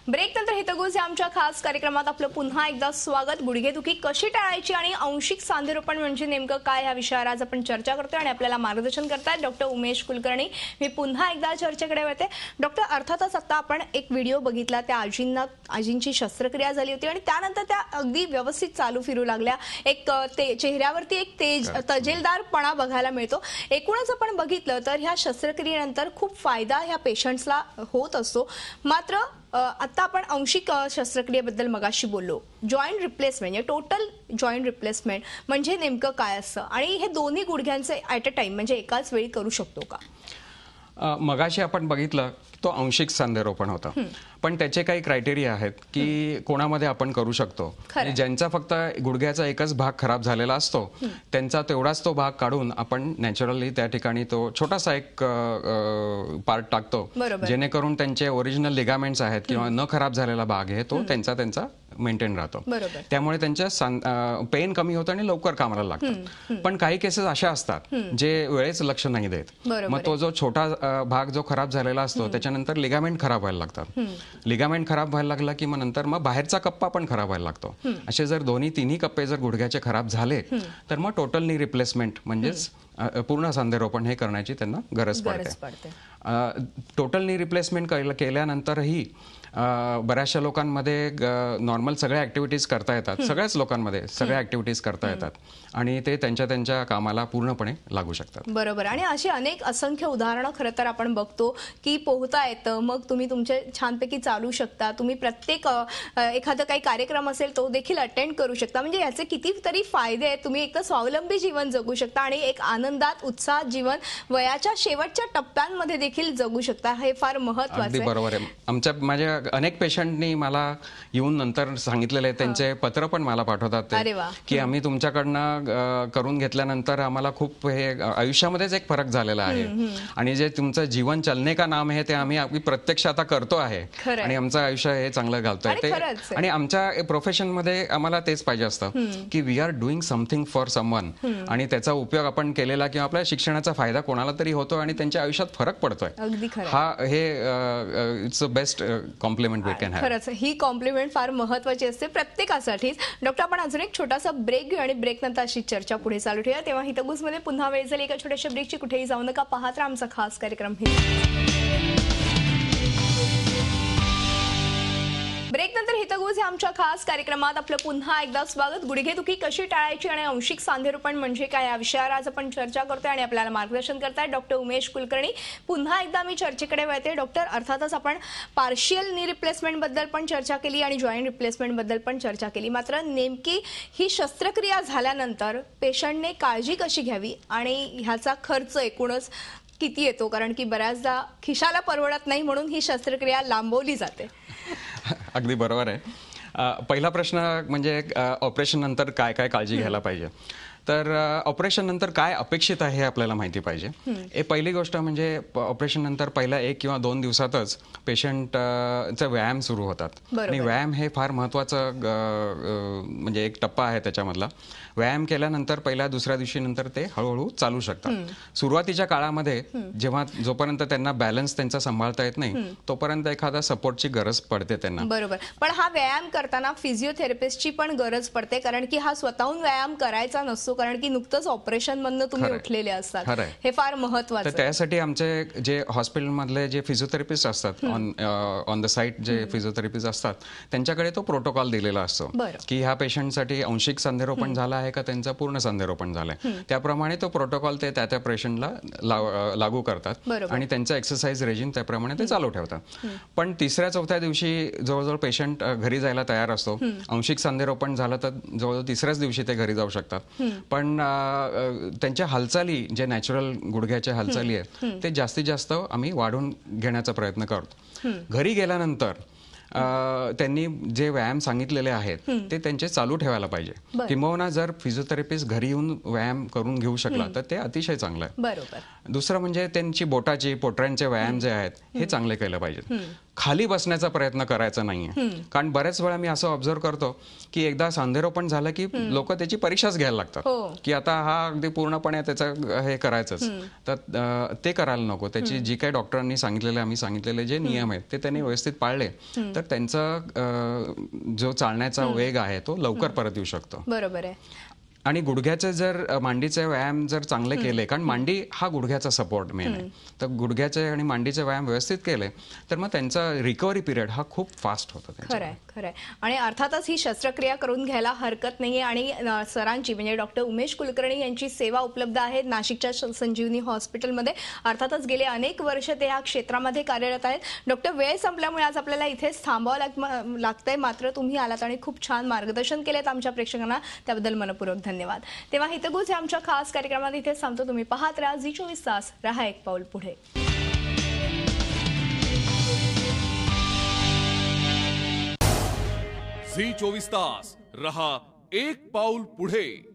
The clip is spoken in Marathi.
ब्रेक नंतर हितगुज या आमच्या खास कार्यक्रमात आपलं पुन्हा एकदा स्वागत। गुडघेदुखी कशी टाळायची आणि आंशिक सांधेरोपण म्हणजे नेमकं काय या विषयावर आज आपण चर्चा करतोय आणि आपल्याला मार्गदर्शन करतायत डॉक्टर उमेश कुलकर्णी। मी पुन्हा एकदा चर्चेकडे वळते। डॉक्टर, अर्थातच आता आपण एक व्हिडिओ बघितला, त्या आजींची शस्त्रक्रिया झाली होती आणि त्यानंतर त्या अगदी व्यवस्थित चालू फिरू लागल्या। एक चेहऱ्यावरती एक तजेलदारपणा बघायला मिळतो। एकूणच आपण बघितलं तर ह्या शस्त्रक्रियेनंतर खूप फायदा ह्या पेशंट्सला होत असतो। मात्र आता आपण आंशिक शस्त्रक्रियेबद्दल मगाशी बोललो। जॉइंट रिप्लेसमेंट म्हणजे टोटल जॉइंट रिप्लेसमेंट म्हणजे नेमकं काय असतं आणि हे दोन्ही गुडघ्यांचे ॲट अ टाइम म्हणजे एकाच वेळी करू शकतो का? मगाशी आपण बघितलं तो आंशिक सांधेरोपण होता, पण त्याचे काही क्रायटेरिया आहेत की कोणामध्ये आपण करू शकतो। ज्यांचा फक्त गुडघ्याचा एकच भाग खराब झालेला असतो त्यांचा तेवढाच तो भाग काढून आपण नॅचरली त्या ठिकाणी तो छोटासा एक पार्ट टाकतो, जेणेकरून त्यांचे ओरिजिनल लिगामेंट्स आहेत किंवा न खराब झालेला भाग आहे तो त्यांचा मेंटेन राहतो। त्यामुळे त्यांच्या पेन कमी होतं आणि लवकर कामाला लागतं। पण काही केसेस अशा असतात जे वेळेच लक्ष नाही देत, मग तो जो छोटा भाग जो खराब झालेला असतो त्याच्यानंतर लिगामेंट खराब व्हायला लागतात। लिगामेंट खराब व्हायला लागला की मग नंतर मग बाहेरचा कप्पा पण खराब व्हायला लागतो। असे जर तिन्ही कप्पे जर गुडघ्याचे खराब झाले तर मग टोटल नी रिप्लेसमेंट म्हणजेच पूर्ण सांधेरोपण हे करण्याची त्यांना गरज पडते। टोटल नी रिप्लेसमेंट केल्यानंतरही बऱ्याचशा लोकांमध्ये नॉर्मल सगळ्या ऍक्टिव्हिटीज करता येतात, सगळ्याच लोकांमध्ये सगळ्या ऍक्टिव्हिटीज करता येतात आणि ते त्यांच्या कामाला पूर्णपणे लागू शकतात। बरोबर। आणि अशी अनेक असंख्य उदाहरणं खरं तर आपण बघतो की पोहता येतं, मग तुम्ही तुमचे छानपैकी चालू शकता, तुम्ही प्रत्येक एखादा काही कार्यक्रम असेल तो देखील अटेंड करू शकता। म्हणजे याचे कितीतरी फायदे आहेत। तुम्ही एक तर स्वावलंबी जीवन जगू शकता आणि एक आनंदात उत्साहात जीवन वयाच्या शेवटच्या टप्प्यांमध्ये देखील जगू शकता। हे फार महत्त्वाचं आहे। अगदी बरोबर आहे। माझ्या अनेक पेशंटनी मला येऊन नंतर सांगितलेले, त्यांचे पत्र पण मला पाठवतात की आम्ही तुमच्याकडनं करून घेतल्यानंतर आम्हाला खूप हे आयुष्यामध्येच एक फरक झालेला आहे आणि जे तुमचं जीवन चलने का नाम आहे ते आम्ही प्रत्यक्ष आता करतो आहे आणि आमचं आयुष्य हे चांगलं घालतोय ते। आणि आमच्या प्रोफेशन मध्ये आम्हाला तेच पाहिजे असतं की we are doing something for someone आणि त्याचा उपयोग आपण केलेला किंवा आपल्या शिक्षणाचा फायदा कोणाला तरी होतो आणि त्यांच्या आयुष्यात फरक पडतोय। हा हे it's a best compliment we can have. खरंच ही कॉम्प्लिमेंट फार महत्त्वाची असते प्रत्येकासाठीच। डॉक्टर, आपण अजून एक छोटासा ब्रेक घेऊ आणि ब्रेक नंतर अशी चर्चा पुढे चालू ठेवूया। तेव्हा हितगुजमध्ये पुन्हा वेळ झाली एका छोट्याशा ब्रेकची। कुठेही जाऊ नका, पाहत राहा आमचा खास कार्यक्रम। ब्रेक नंतर हितगुज या आमच्या खास कार्यक्रमात आपलं पुन्हा एकदा स्वागत। गुडघेदुखी कशी टाळायची आणि आंशिक सांधेरोपण म्हणजे काय या विषयावर आज आपण चर्चा करतोय आणि आपल्याला मार्गदर्शन करतायत डॉक्टर उमेश कुलकर्णी। पुन्हा एकदा मी चर्चेकडे वळते। डॉक्टर, अर्थातच आपण पार्शियल नी रिप्लेसमेंट बद्दल पण चर्चा केली आणि जॉईंट रिप्लेसमेंट बद्दल पण चर्चा केली। मात्र नेमकी ही शस्त्रक्रिया झाल्यानंतर पेशंटने काळजी कशी घ्यावी आणि ह्याचा खर्च एकूणच किती येतो? कारण की बऱ्याचदा खिशाला परवडत नाही म्हणून ही शस्त्रक्रिया लांबवली जाते। अगदी बरोबर आहे। पहिला प्रश्न म्हणजे ऑपरेशन नंतर काय काय काळजी घ्यायला पाहिजे, तर ऑपरेशन नंतर काय अपेक्षित आहे हे आपल्याला माहिती पाहिजे। हे पहिली गोष्ट म्हणजे ऑपरेशन नंतर पहिल्या 1 किंवा 2 दिवसातच पेशंटचा व्यायाम सुरू होतात आणि व्यायाम हे फार महत्त्वाचं म्हणजे एक टप्पा आहे त्याच्यामधला। व्यायाम केल्यानंतर पहिल्या दुसऱ्या दिवशी नंतर ते हळूहळू चालू शकतात। सुरुवातीच्या काळामध्ये जोपर्यंत त्यांना बॅलन्स त्यांचा सांभाळता येत नाही तोपर्यंत एखादा सपोर्टची गरज पडते त्यांना। बरोबर। पण हा व्यायाम करताना फिजिओथेरपिस्टची पण गरज पडते, कारण की हा स्वतःहून व्यायाम करायचा नसतो, कारण की नुकतंच ऑपरेशन मधनं तुम्ही उठलेले असतात। हे फार महत्त्वाचं आहे। त्यासाठी आमचे जे हॉस्पिटलमधले जे फिजिओथेरपिस्ट असतात, ऑन द साईट जे फिजिओथेरपिस्ट असतात, त्यांच्याकडे तो प्रोटोकॉल दिलेला असतो की ह्या पेशंटसाठी आंशिक सांधेरोपण झाला आहे का त्यांचा पूर्ण सांधेरोपण झालंय, त्याप्रमाणे तो प्रोटोकॉल ते त्या पेशंटला लागू करतात आणि त्यांचा एक्सरसाइज रेजिम त्याप्रमाणे ते चालू ठेवतात। पण 3ऱ्या-4थ्या दिवशी जवळजवळ पेशंट घरी जायला तयार असतो। आंशिक सांधेरोपण झालं तर जवळजवळ 3ऱ्याच दिवशी ते घरी जाऊ शकतात। पण त्यांच्या हालचाली जे नॅचरल गुडघ्याच्या हालचाली आहेत ते जास्तीत जास्त आम्ही वाढून घेण्याचा प्रयत्न करतो। घरी गेल्यानंतर त्यांनी जे व्यायाम सांगितलेले आहेत ते त्यांचे चालू ठेवायला पाहिजे। किंबहुना जर फिजिओथेरपिस्ट घरी येऊन व्यायाम करून घेऊ शकला तर ते अतिशय चांगलं आहे। दुसरं म्हणजे त्यांची पोटऱ्यांचे व्यायाम जे आहेत हे चांगले केले पाहिजेत। खाली बसण्याचा प्रयत्न करायचा नाहीये. कारण बऱ्याच वेळा मी असं ऑब्झर्व करतो की एकदा सांधेरोपण झालं की लोक त्याची परीक्षाच घ्यायला लागतात की आता हा अगदी पूर्णपणे त्याचं हे करायचंच. तर ते करायला नको. त्याची जी काही डॉक्टरांनी सांगितलेले, आम्ही सांगितलेले जे नियम आहेत ते त्यांनी व्यवस्थित पाळले तर त्यांचा जो चालण्याचा वेग आहे तो लवकर परत येऊ शकतो. बरोबर आहे. आणि गुडघ्याचे जर मांडीचे व्यायाम जर चांगले केले, कारण मांडी हा गुडघ्याचा सपोर्ट मेन आहे, तर गुडघ्याचे आणि मांडीचे व्यायाम व्यवस्थित केले तर मग त्यांचा रिकव्हरी पिरियड हा खूप फास्ट होतो. खरंय खरंय. आणि अर्थातच ही शस्त्रक्रिया करून घ्यायला हरकत नाहीये आणि सरांची म्हणजे डॉक्टर उमेश कुलकर्णी यांची सेवा उपलब्ध आहे नाशिकच्या संजीवनी हॉस्पिटलमध्ये. अर्थातच गेले अनेक वर्ष ते या क्षेत्रामध्ये कार्यरत आहेत. डॉक्टर, वेळ संपल्यामुळे आज आपल्याला इथेच थांबावं लागतंय, मात्र तुम्ही आलात आणि खूप छान मार्गदर्शन केलेत आमच्या प्रेक्षकांना, त्याबद्दल मनपूर्वक धन्यवाद. तेव्हा हितगुज हे आमच्या खास कार्यक्रमात इथे सांगतो. तुम्ही पाहत राहा झी24 तास, रहा एक पाऊल पुढे. झी24 तास, रहा एक पाऊल पुढे.